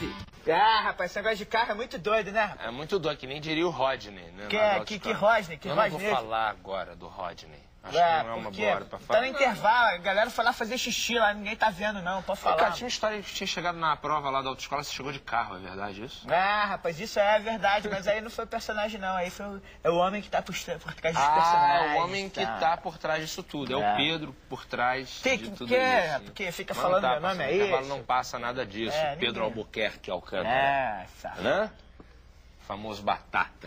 filho? Ah, rapaz, esse negócio de carro é muito doido, né, rapaz? É muito doido, que nem diria o Rodney, né? Que Rodney? Que eu Rodney? não vou falar agora do Rodney. Acho Ué, que não é uma por quê? boa hora pra Tá falar. no intervalo, a galera foi lá fazer xixi lá, ninguém tá vendo não, pode falar. Cara, tinha uma história que tinha chegado na prova lá da autoescola, você chegou de carro, é verdade isso? Ah, rapaz, isso é verdade, mas aí não foi o personagem não, aí foi é o homem que tá por trás dos personagens. Ah, o homem que tá. tá por trás disso tudo. É o Pedro por trás de tudo Que é, isso. porque fica Mas falando não meu tá nome passando, aí. O intervalo não passa nada disso. É, Pedro ninguém. Albuquerque Alcântara. É, sabe. Né? Famoso Batata.